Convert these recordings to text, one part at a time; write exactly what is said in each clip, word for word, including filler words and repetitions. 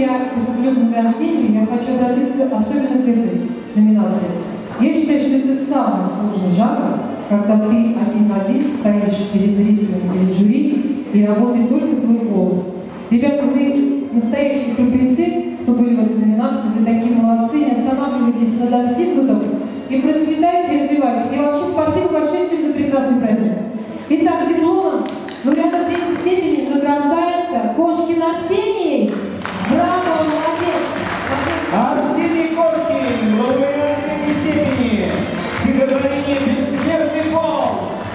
я поступлю к награждению, я хочу обратиться особенно к этой номинации. Я считаю, что это самый сложный жанр, когда ты один в один стоишь перед зрителями, перед жюри, и работает только твой голос. Ребята, вы настоящие храбрецы, кто были в этой номинации, вы такие молодцы, не останавливайтесь на достигнутом и процветайте и развивайтесь. И вообще спасибо большое сегодня за прекрасный праздник. Итак, дипломом лауреата третьей степени награждается Кошкин Арсений. Браво, молодец! Арсений Кошкин, лауреат третьей степени, стихотворение «Бессмертный пол».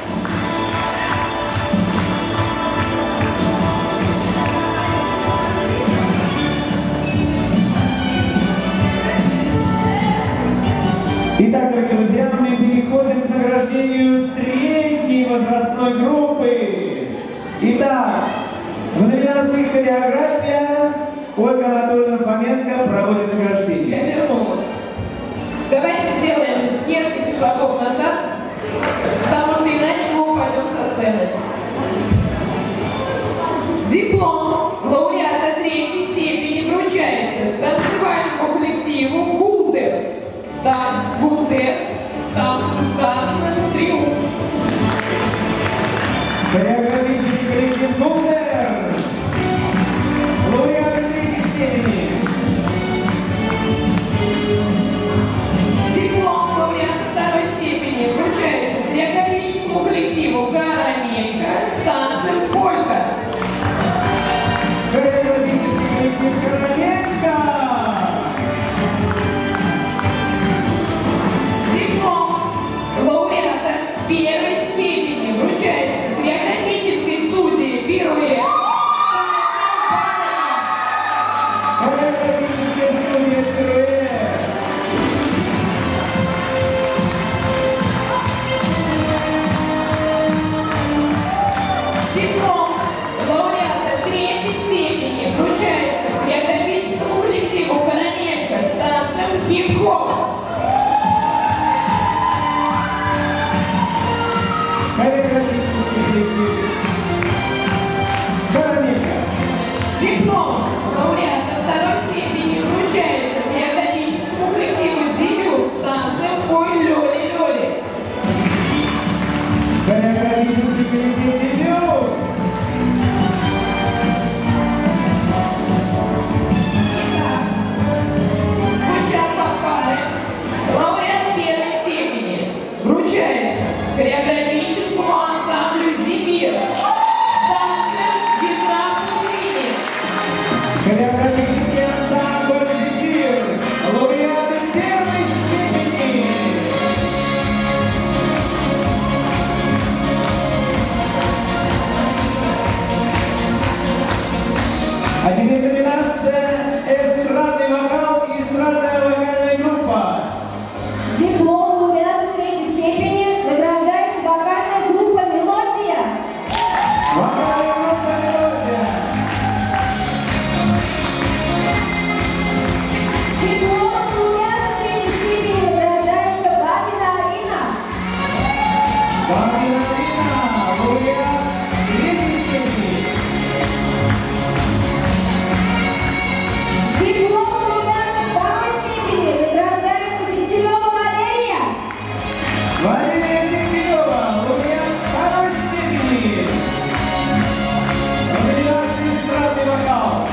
Итак, дорогие друзья, мы переходим к награждению средней возрастной группы. Итак, в номинации «Хореография» Ольга Анатольевна Фоменко проводит награждение. Я вернулась. Давайте сделаем несколько шагов назад, потому что иначе мы упадем со сцены. Диплом лауреата третьей степени вручается танцевальному коллективу «Гулдер». Стан, Гулдер, танцы, танцы, триумф. Хореографический коллектив «Гулдер». Лауреаты третьей степени. Диплом лауреата второй степени вручается хореографическому коллективу «Карамелька» с танцем «Полька». Хореографический коллектив «Карамелька». Диплом лауреата первой степени вручается хореографической студии «Пируэт». Хореографическая студия «Пируэт». Диплом лауреата третьей степени вручается хореографическому коллективу «Карамелька» с танцем «Хип-хоп». Хореографический коллектив «Карамелька». Диплом лауреата второй степени вручается хореографическому коллективу «Дебют» с танцем «Ой, лёли-лёли». Хореографический коллектив «Дебют». Итак, звучат подпары. Лауреат первой степени вручается хореографическому ансамблю «Зефир» с танцем «Ветра пустыни». Хореографический ансамбль «Зефир». Лауреаты первой степени. А теперь номинация «Эстрадный вокал» и «Эстрадная вокальная группа». Диплом лауреата третьей степени награждается вокальная группа «Мелодия». Вокальная группа «Мелодия». Диплом лауреата третьей степени награждается Бабина Арина. Бабина Арина, лауреат третьей степени. Диплом лауреата второй степени награждается Дегтярева Валерия. Валерия Дегтярева, лауреат второй степени. Номинация «Эстрадный вокал».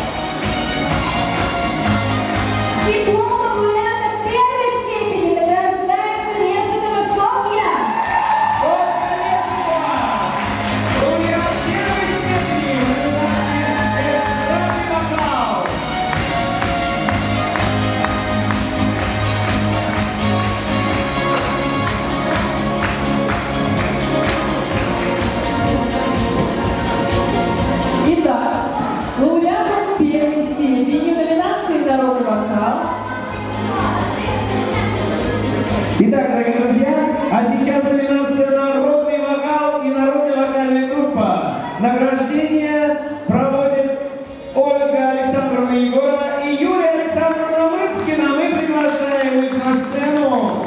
Диплом лауреата первой степени награждается Лешинова Софья. Софья Лешинова, лауреат первой степени. Номинация «Эстрадный вокал». Итак, лауреатом первой степени в номинации «Народный вокал». Итак, дорогие друзья, а сейчас номинация «Народный вокал» и «Народная вокальная группа». Награждение проводит Ольга Александровна Егорова и Юлия Александровна Мыцкина. Мы приглашаем их на сцену.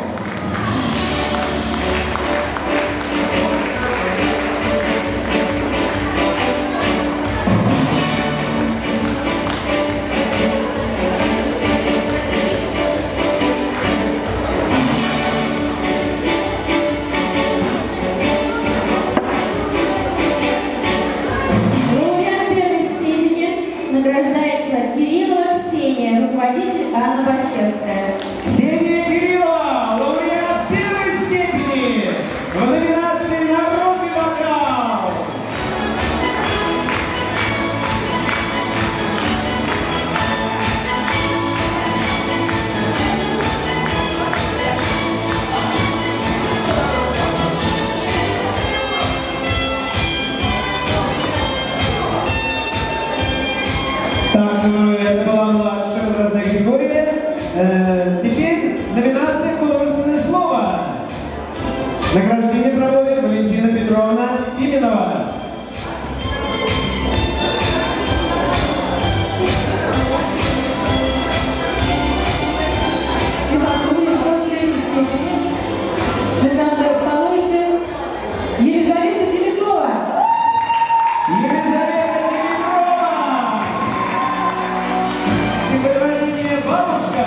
Также это была младшая возрастная категория. Э, теперь номинация «Художественное слово». Награждение проводит Валентина Петровна Пименова. Награждает становится Елизавета Димитрова. Елизавета Димитрова! Стихотворение «Бабушка».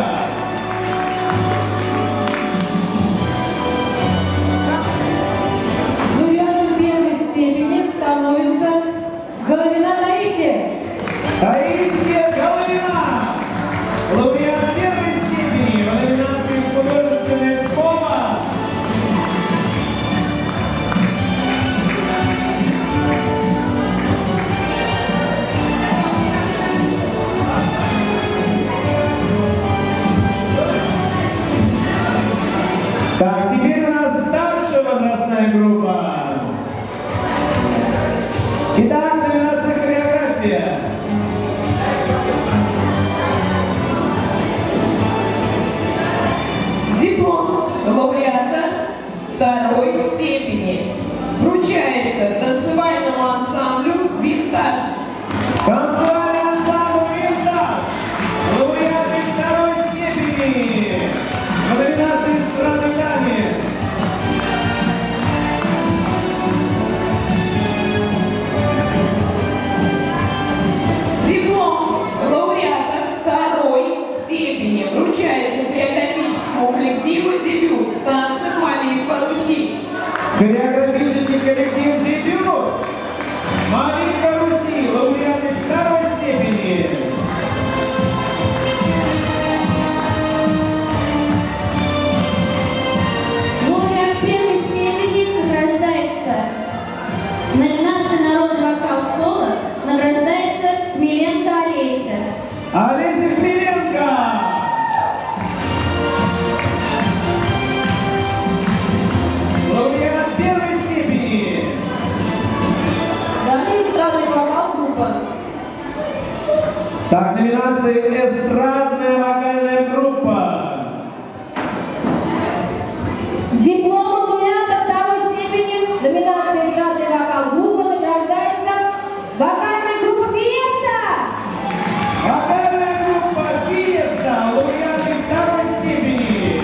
Лауреатом первой степени становится Головина Таисия. Таисия Головина! Лауреат первой степени в номинации «Художественное слово». Так, теперь у нас старшая возрастная группа. Итак, номинация «Хореография». Диплом лауреата второй степени вручается танцевальному ансамблю «Винтаж». Танцевальный ансамбль «Винтаж». Лауреаты второй степени в номинации «Эстрадный танец». Диплом лауреата второй степени вручается хореографическому коллективу «Дебют» танцем «Молитва Руси». Хореографический коллектив «Дебют». Молитва Руси. Лауреаты второй степени. Лауреат первой степени награждается. Номинация «Народный вокал соло» награждается Хмеленко Олеся. Олеся Хмеленко. Лауреат первой степени. Далее эстрадный вокал группа. Так, номинация «Эстрадная вокальная группа». Диплом лауреата второй степени номинации «Эстрадный вокал группа» награждается вокальная группа «Фиеста». Вокальная группа «Фиеста». Лауреаты второй степени.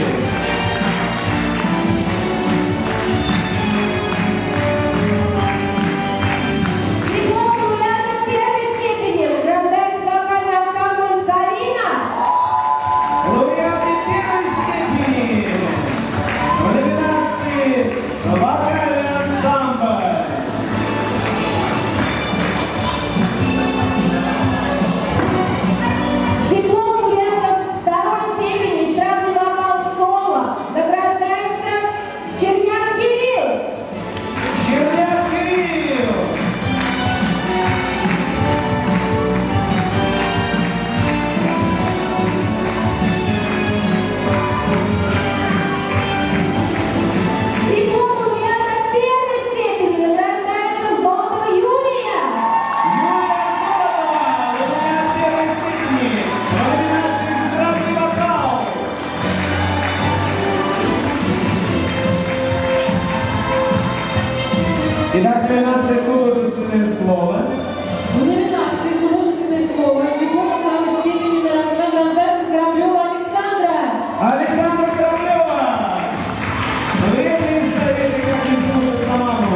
Диплом лауреата первой степени награждается вокальный ансамбль «Калина». Лауреаты первой степени в номинации «Вокальный ансамбль». Диплом лауреата второй степени эстрадный вокал соло награждается Черняк Кирилл. Черняк Кирилл. Диплом лауреата первой степени награждается Золотова Юлия. Юлия Золотова. Лауреат первой степени в номинации «Эстрадный вокал». Итак, номинация «Художественное слово». В номинации «Художественное слово» диплом второй степени награждается Кораблева Александра. Александра Кораблева. Вредные советы, как не слушать самому.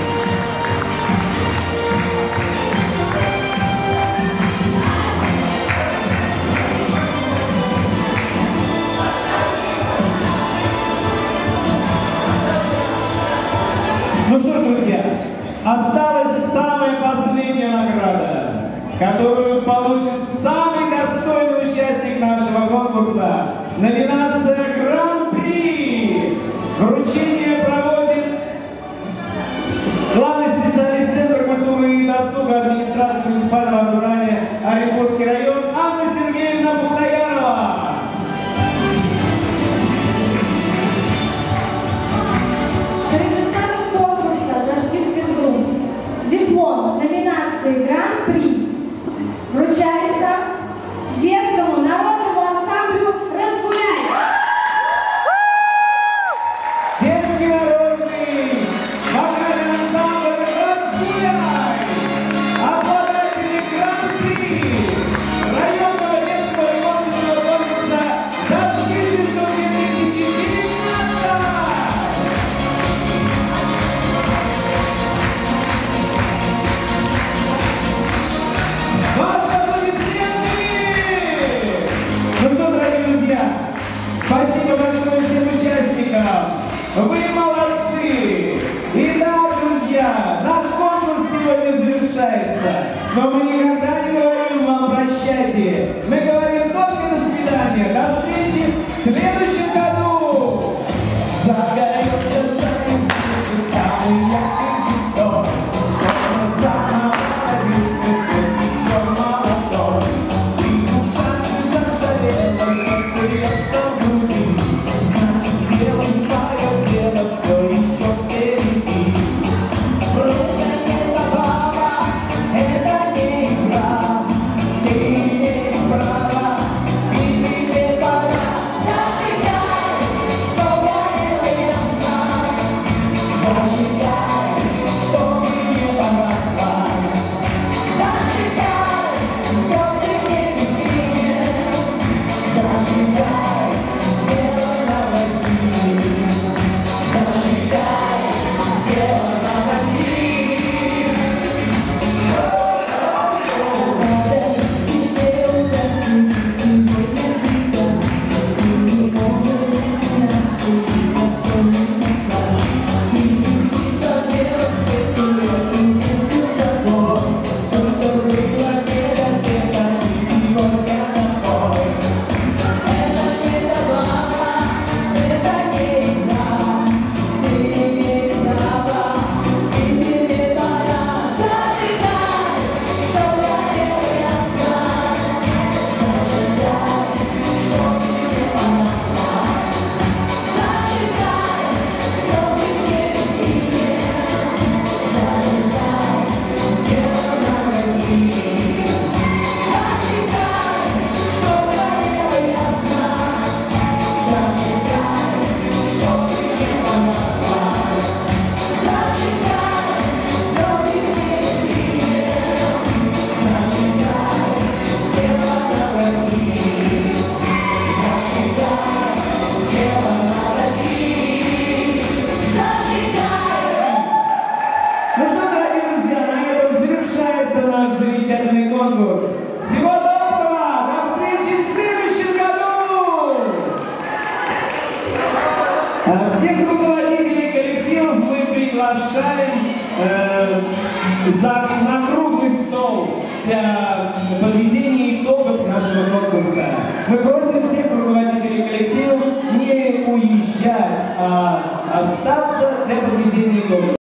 Ну что ж, друзья, осталась самая последняя награда, которую получит самый достойный участник нашего конкурса. Номинация «Гран-при». Вручение проводит главный специалист Центра культуры и досуга администрации муниципального образования Оренбургский район Анна Сергеевна Бухтаярова. По результатам конкурса «Зажги звезду» диплом номинации «Гран-при» вручается Но мы никогда не говорим вам прощайте. Мы говорим только до свидания. До встречи в следующем году. Загорелся самый яркий звездок, что заново родился еще молодой. И ушами зажарело, что сердце в груди. Значит, делай свое дело, все еще впереди. Просто не забава, это не игра. Ты не права, и тебе пора. Зажигай, что горело ясно. Зажигай, чтобы не погасла. Зажигай, звезды не везде. Зажигай, сделано в России. Зажигай, сделано в России. Ну что, дорогие друзья, на этом завершается наш замечательный конкурс. Всего доброго! До встречи в следующем году! А всех руководителей коллективов мы приглашаем э, за, на круглый стол для подведения итогов нашего конкурса. Мы просим всех руководителей коллективов не уезжать, а остаться для подведения итогов.